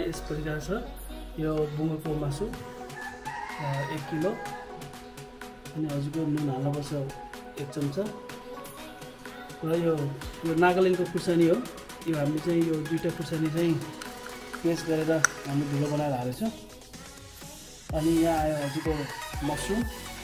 यस प्रकार छ। यो बुङ्गोको मासु 1 किलो अनि हजुरको नुन हाल्नुपर्छ 1 चम्चा र यो नागाल्यान्डको खुर्सानी हो। यो हामीले चाहिँ यो दुईटा खुर्सानी चाहिँ पेस्ट गरेर हामी धुलो बनाएर हालेको छौँ। अनि यहाँ आयो हजुरको मसरुम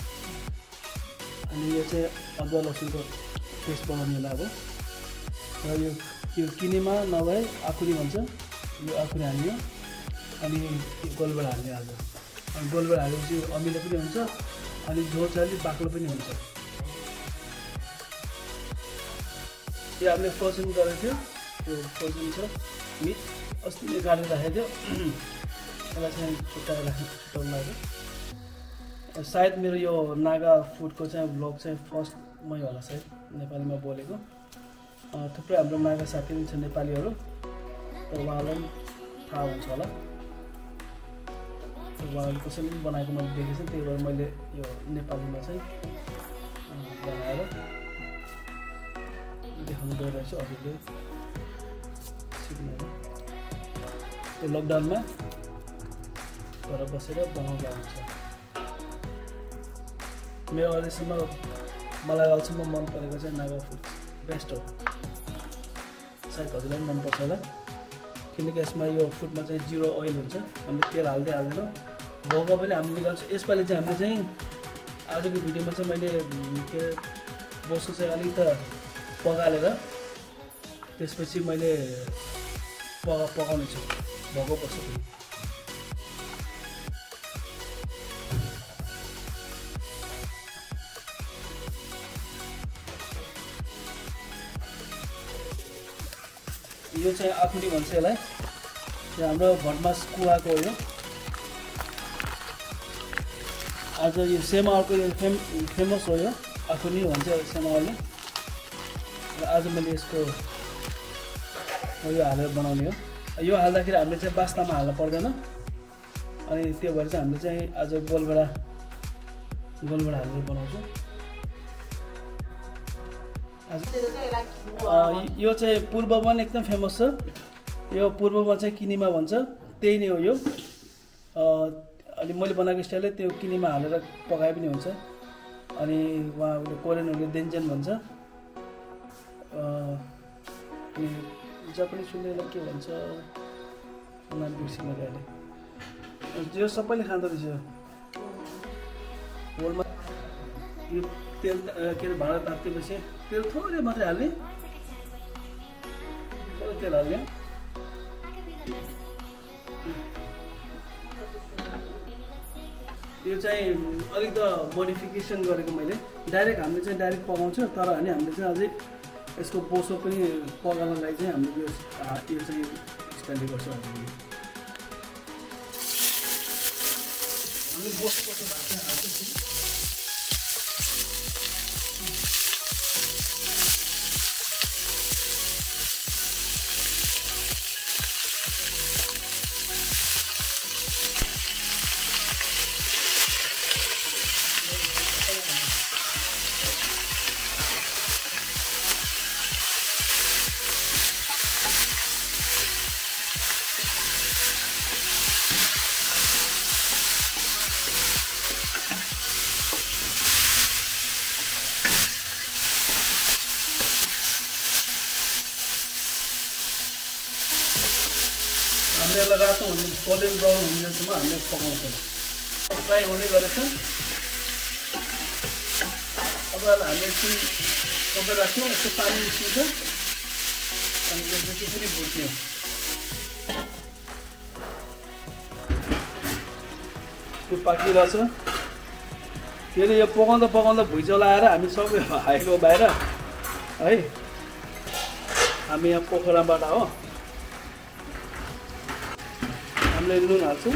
अनि यो चाहिँ अदुवा लसुनको पेस्ट बनाउनेलाई अब र यो किनेमा नभए आखुरी भन्छ, यो आखुरी हाल्ने अनि गोलबेड हाल्ने आज। अनि गोलबेड हालेपछि अमिलो पनि हुन्छ अनि झोल चाहिँ अलिक बाक्लो पनि हुन्छ। यो हामीले फ्रोजन गरेको थियो, यो फ्रोजन छ मिट अस्ति नै काटेर राखेको थियो, यसलाई चाहिँ छुट्याउनु लाग्यो। सायद मेरो यो नागा फुडको चाहिँ ब्लग चाहिँ फर्स्टमै होला सायद नेपालीमा बोलेको। थुप्रै हाम्रो नागा साथीहरू छ नेपालीहरू, तर उहाँलाई पनि थाहा हुन्छ होला। उहाँहरूले कसैले पनि बनाएको मैले देखेको छु, त्यही भएर मैले यो नेपालीमा चाहिँ बनाएर देखाउनु गइरहेको छु हजुरले सिक्नु। त्यो लकडाउनमा घर बसेर बनाउँदा हुन्छ। मेरो अहिलेसम्म मलाई अहिलेसम्म मन परेको चाहिँ नागा फुड बेस्ट हो। सायद हजुरलाई पनि मनपर्छ होला, किनकि यसमा यो फुडमा चाहिँ 0 ओइल हुन्छ। हामीले तेल हाल्दै हाल्दैनौँ, भोगा पनि हामीले निकाल्छौँ। यसपालि चाहिँ हामीले चाहिँ आजको भिडियोमा चाहिँ मैले के बोसो चाहिँ अलिक त पकालेर त्यसपछि मैले पकाउने छु भोगो बस्छु। यो चाहिँ आखुरी भन्छ यसलाई, यो हाम्रो भटमास कुवाको हो। आज यो सेमावरको यो फेमस हो, यो आखुरी भन्छ सेमावरले। र आज मैले यसको यो हालेर बनाउने हो। यो हाल्दाखेरि हामीले चाहिँ बास्तामा हाल्नु पर्दैन, अनि त्यो भएर चाहिँ हामीले चाहिँ आज गोलबेडा हालेर बनाउँछौँ। यो चाहिँ पूर्वमा पनि एकदम फेमस छ। यो पूर्वमा चाहिँ किनेमा भन्छ, त्यही नै हो यो। अनि मैले बनाएको स्टाइलले त्यो किनेमा हालेर पकाए पनि हुन्छ। अनि उहाँहरूले कोरियनहरूले देन्जेन भन्छ, अनि जापानिज सुन्नेलाई के भन्छ नाम बिर्सेँ मैले अहिले। यो सबैले खाँदो रहेछ वर्ल्डमा। यो तेल के अरे भाँडा तातेपछि तेल थोरै मात्रै हाल्ने, थोरै तेल हाल्ने। यो चाहिँ अलिक त मोडिफिकेसन गरेको मैले। डाइरेक्ट हामीले चाहिँ डाइरेक्ट पकाउँछ, तर अनि हामीले चाहिँ अझै यसको बोसो पनि पकाउनलाई चाहिँ हामीले यो चाहिँ स्टाइलले गर्छौँ। हामीले बोसो भात चाहिँ हाल्छौँ। हामीले यसलाई रातो हुने गोल्डन ब्राउन हुनेसम्म हामीले पकाउँछौँ। फ्राई हुने गरेछ। अब हामीले एकछिन सबै राख्छौँ, यसको पानी निस्किन्छ अनि त्यसपछि फेरि भुट्ने। त्यो पाकिरहेछ। फेरि यो पकाउँदा भुइँचालो आएर हामी सबै आएको बाहिर है। हामी यहाँ पोखराबाट हो। हामीले नुन हाल्छौँ।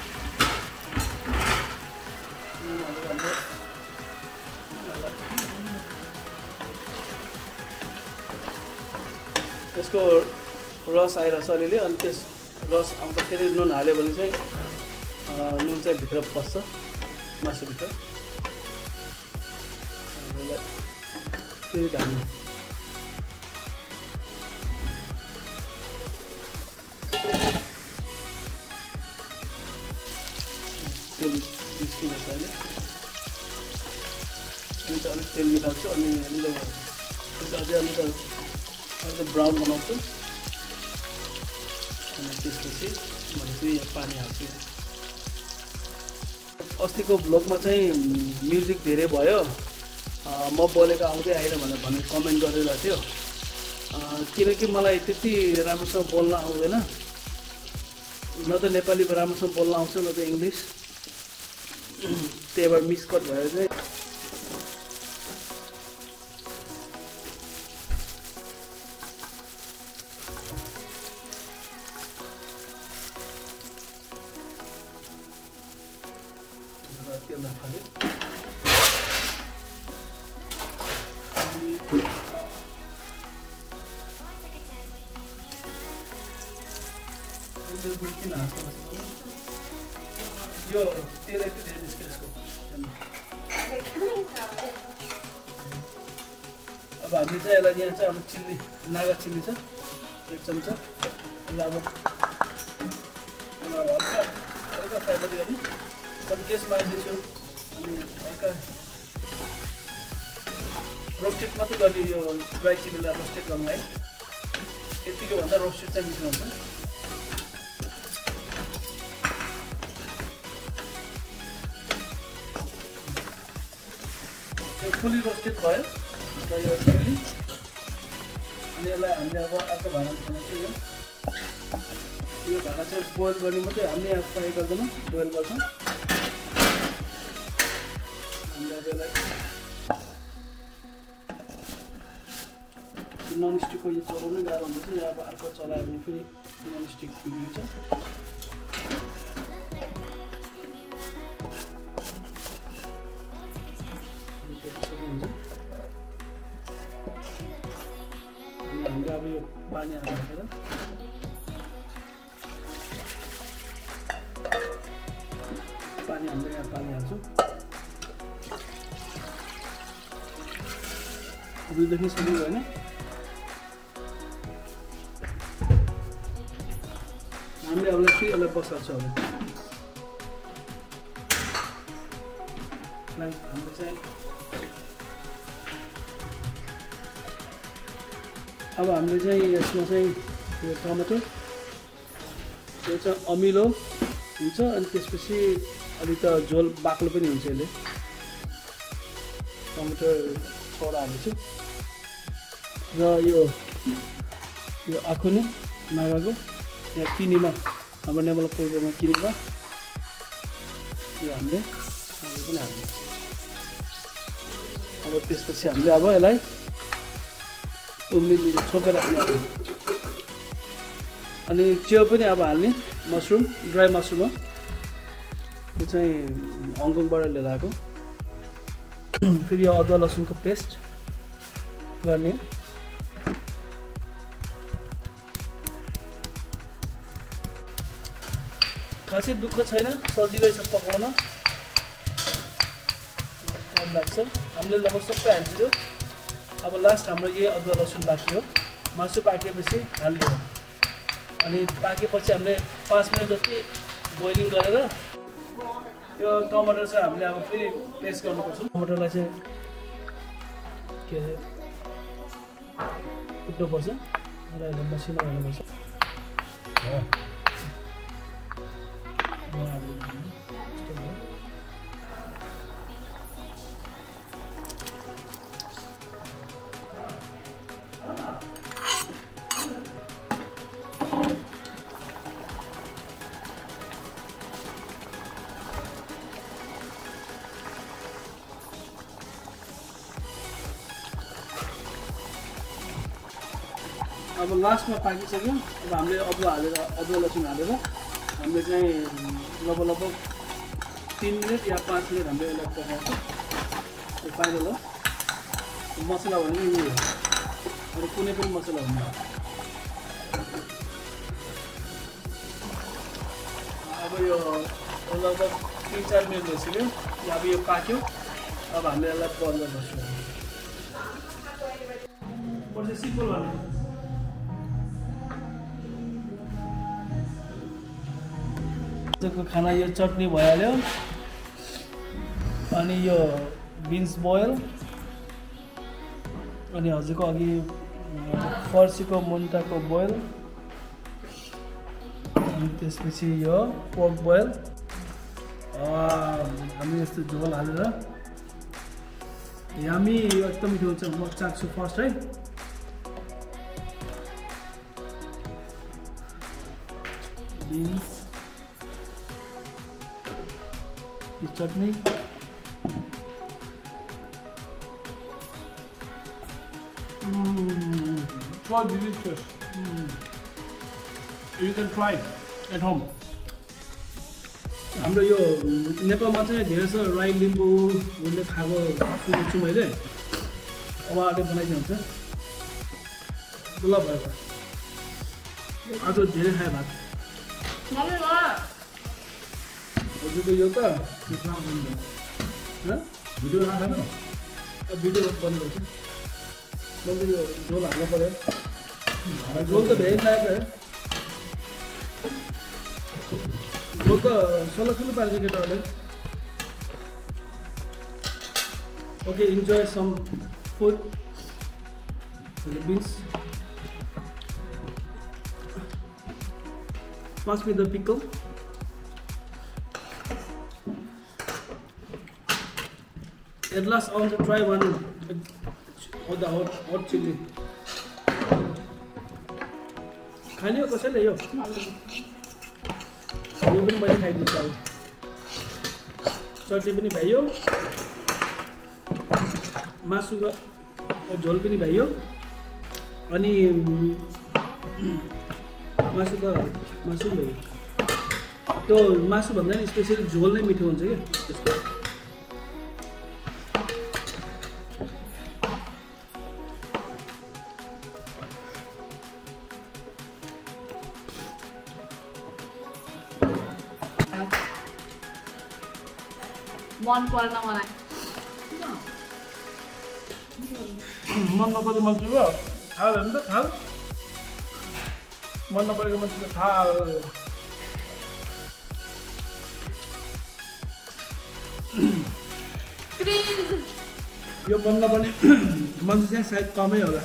यसको रस आइरहेछ अलिअलि, अनि त्यस रस आउँदाखेरि नुन हाल्यो भने चाहिँ नुन चाहिँ भित्र पस्छ मासुभित्र। फेरि ढाल्नु। निस्किँदैछ अहिले अनि चाहिँ अलिक तेल मिलाउँछु अनि अझै अलिक ब्राउन बनाउँछु अनि त्यसपछि भनेपछि पानी हाल्छु अस्तिको भ्लगमा चाहिँ म्युजिक धेरै भयो म बोलेको आउँदै आएन भनेर कमेन्ट गरेर थियो किनकि मलाई त्यति राम्रोसँग बोल्न आउँदैन न त नेपाली राम्रोसँग बोल्न आउँछ न त इङ्ग्लिस त्यही भएर मिसकट भएर चाहिँ यो तेल एक धेरै निस्क्यो यसको अब हामी चाहिँ यसलाई यहाँ चाहिँ अब चिल्ली नागा चिल्ली छ 1 चम्चा अनि अब हल्का हल्का फ्राई पनि गर्ने अनि त्यसमा हाल्दैछु अनि हल्का रोस्टेड मात्रै गर्ने यो ड्राई चिल्लीलाई रोस्टेड गर्नु है यतिको भन्दा रोस्टेड चाहिँ मिठो हुन्छ फुली रोस्टेड भयो र यो चिल्ली अनि यसलाई हामीले अब अर्को भाँडामा बनाउँछौँ यो भाँडा चाहिँ बोइल गर्ने मात्रै हामीले यहाँ फ्राई गर्दैनौँ बोइल गर्छौँ हामीले अब यसलाई ननस्टिकको यो चलाउनै गाह्रो हुन्छ यहाँ अब अर्को चलायो भने फेरि ननस्टिक बिग्रिन्छ हामीले अब यो पानी हालेर यहाँ पानी हाल्छौँ दुईदेखि सुरु होइन हामीले अब फेरि यसलाई बसाल्छौँ हाम्रो चाहिँ अब हामीले चाहिँ यसमा चाहिँ यो टमाटर यो चाहिँ अमिलो हुन्छ अनि त्यसपछि अलिक त झोल बाक्लो पनि हुन्छ यसले टमाटर छोडा हाल्छु र यो आखुने नागाको यहाँ किनीमा हाम्रो नेपाल पूर्वमा किनीमा यो हामीले पनि हाल्नु अब त्यसपछि हामीले अब यसलाई उम्लिनु छोपेर हाल्ने अनि च्याउ पनि अब हाल्ने मसरुम ड्राई मसरुम हो यो चाहिँ हङकङबाट लिएर आएको फेरि यो अदुवा लसुनको पेस्ट गर्ने खासै दुःख छैन सजिलै छ पकाउन टाइम लाग्छ हामीले लगभग सबै हालिदियो अब लास्ट हाम्रो यही अदुवा लसुन बाँकी हो मासु पाकेपछि हालिदियो अनि पाकेपछि हामीले 5 मिनट जति बोइलिङ गरेर यो टमाटर चाहिँ हामीले अब फेरि पेस्ट गर्नुपर्छ टमाटरलाई चाहिँ के अरे कुट्नुपर्छ र मसिनो गर्नुपर्छ अब लास्टमा पाकिसक्यो अब हामीले अदुवा लसुन हालेर हामीले चाहिँ लगभग 3 मिनट या 5 मिनट हामीले यसलाई पकाउँछौँ यो फाइनल हो मसला भने यो हो अरू कुनै पनि मसला हुन्न अब यो लगभग 3-4 मिनट भइसक्यो अब यो पाक्यो अब हामीले यसलाई बन्द गर्छौँ सिम्पल भने आजको खाना यो चटनी भइहाल्यो अनि यो बिन्स बोइल अनि हजुरको अघि फर्सीको मुन्टाको बोइल अनि त्यसपछि यो पोर्क बोइल हामी यस्तो झोल हालेर यामी एकदम मिठो हुन्छ म चाख्छु फर्स्ट है beans chutney so delicious. You can try at home. हाम्रो यो नेपालमा चाहिँ धेरै जसो राई लिम्बूहरूले खाएको सुनेको छु मैले उहाँहरूले बनाइदिनु हुन्छ ल भयो आज धेरै खायो भात हजुरको यो त भिडियो राखेन भिडियो बन्द गर्छु मैले यो झोल हाल्नु पर्यो झोल त धेरै लागेको है झोल त सल्लाह पार्छ केटाहरूले okay enjoy some food beans pass me the pickle at last I want to try one of the hot chili खाने हो कसैले यो पनि मैले खाइदिन्छु अब चटनी पनि भइयो मासुको झोल पनि भइयो अनि मासु भयो त्यो मासु भन्दा नि स्पेशली झोल नै मिठो हुन्छ के त्यसको मन पर्न मलाई मन नपर्ने मान्छेको थाल हेर्नु त थाल मन नपरेको मान्छेको थाल यो मन नपर्ने मान्छे चाहिँ सायद कमै होला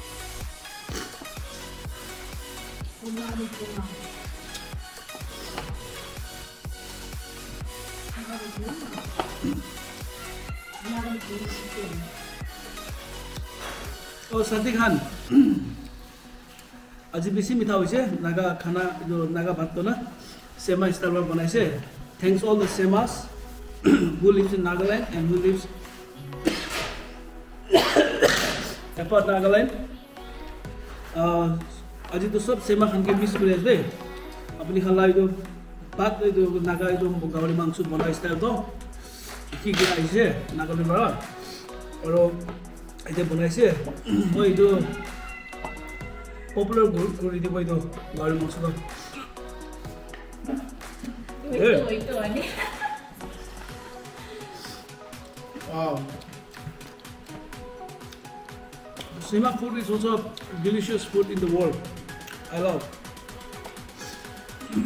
ओ साथी खान अझै बेसी मिठा হৈছে नागा खाना जो नागा भात तो ना सेमा स्टाइल में बनाइছে thanks all the Semas who lives in Nagaland and who lives apart Nagaland अझै तो सब सेमा खान के मिस गरेछ दे अपनी खाला यो भात यो नागा यो गाउडी मांस बना स्टाइल तो की के आइছে नागाल्यान्ड बाट और अहिले बनाइছে म यो पपुलर गरिदियो भयो तो गाडी मांस तो Sema food is also delicious food in the world. I love.